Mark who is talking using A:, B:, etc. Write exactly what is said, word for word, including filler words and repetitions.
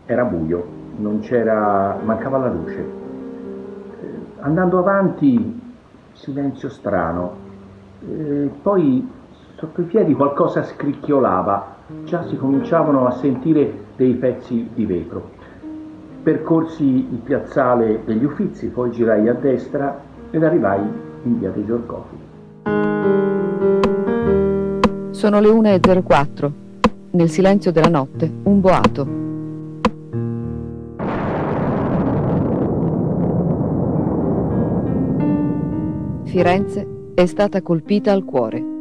A: era buio, non c'era, mancava la luce. Eh, andando avanti, silenzio strano. Eh, poi sotto i piedi qualcosa scricchiolava, già si cominciavano a sentire dei pezzi di vetro. Percorsi il piazzale degli Uffizi, poi girai a destra ed arrivai in via dei Giorgofili.
B: Sono le una e zero quattro. Nel silenzio della notte, un boato. Firenze è stata colpita al cuore.